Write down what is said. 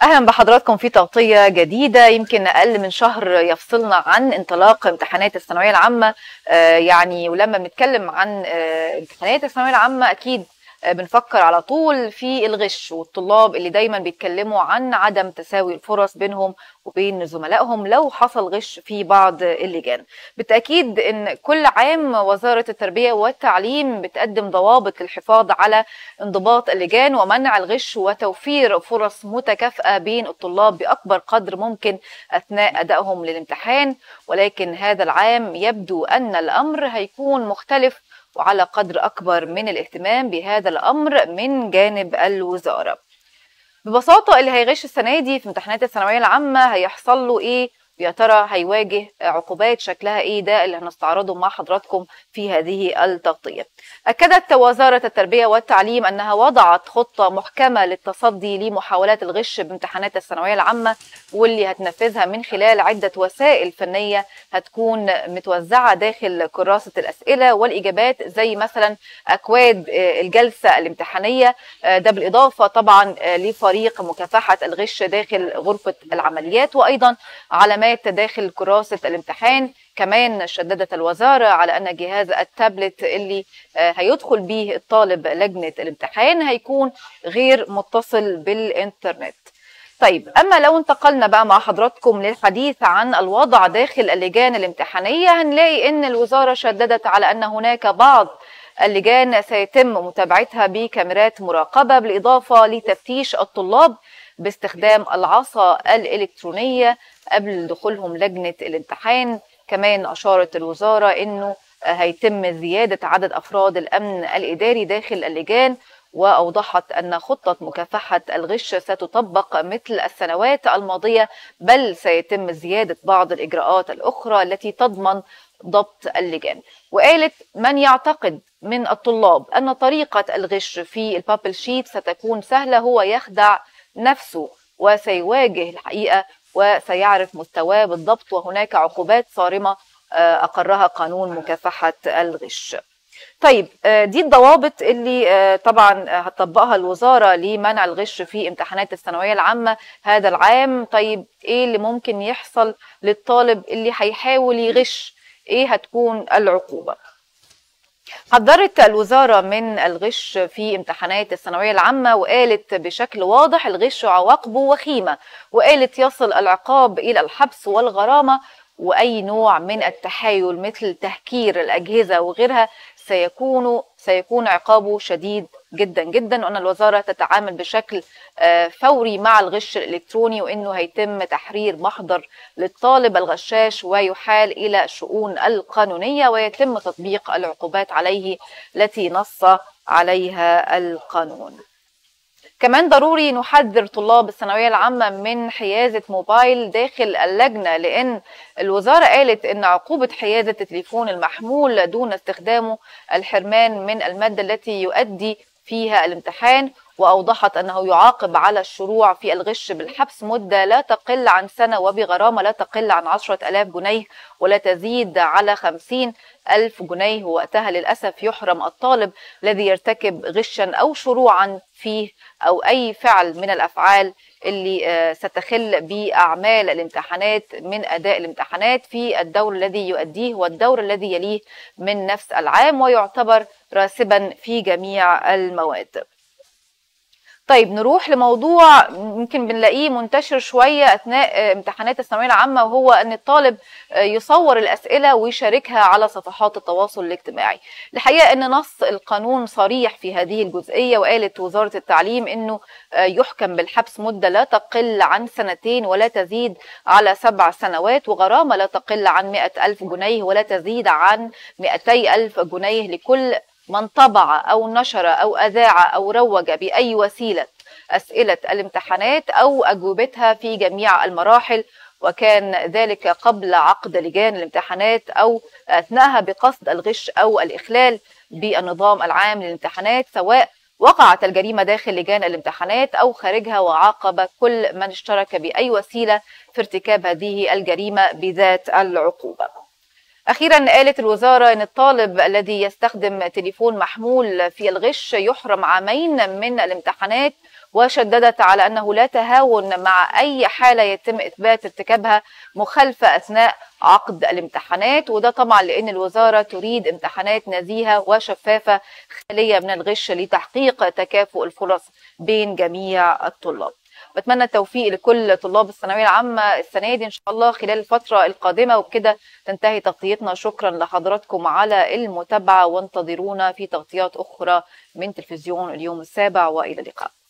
أهلا بحضراتكم في تغطية جديدة. يمكن أقل من شهر يفصلنا عن انطلاق امتحانات الثانوية العامة. ولما بنتكلم عن امتحانات الثانوية العامة أكيد بنفكر على طول في الغش والطلاب اللي دايما بيتكلموا عن عدم تساوي الفرص بينهم وبين زملائهم لو حصل غش في بعض اللجان. بالتأكيد إن كل عام وزارة التربية والتعليم بتقدم ضوابط للحفاظ على انضباط اللجان ومنع الغش وتوفير فرص متكافئة بين الطلاب بأكبر قدر ممكن أثناء أدائهم للامتحان، ولكن هذا العام يبدو أن الأمر هيكون مختلف وعلى قدر أكبر من الاهتمام بهذا الأمر من جانب الوزارة. ببساطة اللي هيغش السنة دي في امتحانات الثانوية العامة هيحصل له إيه؟ ويا ترى هيواجه عقوبات شكلها إيه؟ ده اللي هنستعرضه مع حضراتكم في هذه التغطية. أكدت وزارة التربية والتعليم أنها وضعت خطة محكمة للتصدي لمحاولات الغش بامتحانات الثانوية العامة، واللي هتنفذها من خلال عدة وسائل فنية هتكون متوزعة داخل كراسة الأسئلة والإجابات، زي مثلا أكواد الجلسة الامتحانية، ده بالإضافة طبعا لفريق مكافحة الغش داخل غرفة العمليات، وأيضا علامات داخل كراسة الامتحان. كمان شددت الوزارة على أن جهاز التابلت اللي هيدخل به الطالب لجنة الامتحان هيكون غير متصل بالإنترنت. طيب، أما لو انتقلنا بقى مع حضراتكم للحديث عن الوضع داخل اللجان الامتحانية، هنلاقي أن الوزارة شددت على أن هناك بعض اللجان سيتم متابعتها بكاميرات مراقبة، بالإضافة لتفتيش الطلاب باستخدام العصا الإلكترونية قبل دخولهم لجنة الامتحان. كمان أشارت الوزارة أنه هيتم زيادة عدد أفراد الأمن الإداري داخل اللجان، وأوضحت أن خطة مكافحة الغش ستطبق مثل السنوات الماضية، بل سيتم زيادة بعض الإجراءات الأخرى التي تضمن ضبط اللجان. وقالت من يعتقد من الطلاب أن طريقة الغش في البابل شيت ستكون سهلة هو يخدع نفسه وسيواجه الحقيقة وسيعرف مستواه بالضبط، وهناك عقوبات صارمة أقرها قانون مكافحة الغش. طيب، دي الضوابط اللي طبعا هتطبقها الوزارة لمنع الغش في امتحانات الثانوية العامة هذا العام. طيب، ايه اللي ممكن يحصل للطالب اللي هيحاول يغش؟ ايه هتكون العقوبة؟ حذرت الوزارة من الغش في امتحانات الثانوية العامة، وقالت بشكل واضح الغش عواقبه وخيمة، وقالت يصل العقاب إلى الحبس والغرامة، وأي نوع من التحايل مثل تهكير الأجهزة وغيرها سيكون عقابه شديد جدا جدا، وأن الوزارة تتعامل بشكل فوري مع الغش الإلكتروني، وأنه هيتم تحرير محضر للطالب الغشاش ويحال إلى الشؤون القانونية ويتم تطبيق العقوبات عليه التي نص عليها القانون. كمان ضروري نحذر طلاب الثانوية العامة من حيازة موبايل داخل اللجنة، لأن الوزارة قالت أن عقوبة حيازة التليفون المحمول دون استخدامه الحرمان من المادة التي يؤدي فيها الامتحان، وأوضحت أنه يعاقب على الشروع في الغش بالحبس مدة لا تقل عن سنة وبغرامة لا تقل عن 10,000 جنيه ولا تزيد على 50,000 جنيه. ووقتها للأسف يحرم الطالب الذي يرتكب غشا أو شروعا فيه أو أي فعل من الأفعال اللي ستخل بأعمال الامتحانات من أداء الامتحانات في الدور الذي يؤديه والدور الذي يليه من نفس العام، ويعتبر راسبا في جميع المواد. طيب، نروح لموضوع يمكن بنلاقيه منتشر شوية أثناء امتحانات الثانوية العامة، وهو أن الطالب يصور الأسئلة ويشاركها على صفحات التواصل الاجتماعي. الحقيقة أن نص القانون صريح في هذه الجزئية، وقالت وزارة التعليم أنه يحكم بالحبس مدة لا تقل عن 2 ولا تزيد على 7 سنوات، وغرامة لا تقل عن 100,000 جنيه ولا تزيد عن 200,000 جنيه لكل من طبع أو نشر أو أذاع أو روج بأي وسيلة أسئلة الامتحانات أو أجوبتها في جميع المراحل، وكان ذلك قبل عقد لجان الامتحانات أو أثناءها بقصد الغش أو الإخلال بالنظام العام للامتحانات، سواء وقعت الجريمة داخل لجان الامتحانات أو خارجها، وعاقب كل من اشترك بأي وسيلة في ارتكاب هذه الجريمة بذات العقوبة. أخيرا قالت الوزارة أن الطالب الذي يستخدم تليفون محمول في الغش يحرم عامين من الامتحانات، وشددت على أنه لا تهاون مع أي حالة يتم إثبات ارتكابها مخالفة أثناء عقد الامتحانات، وده طبعا لأن الوزارة تريد امتحانات نزيهة وشفافة خالية من الغش لتحقيق تكافؤ الفرص بين جميع الطلاب. بتمنى التوفيق لكل طلاب الثانويه العامه السنه دي ان شاء الله خلال الفتره القادمه. وبكده تنتهي تغطيتنا، شكرا لحضراتكم على المتابعه، وانتظرونا في تغطيات اخرى من تلفزيون اليوم السابع، والى اللقاء.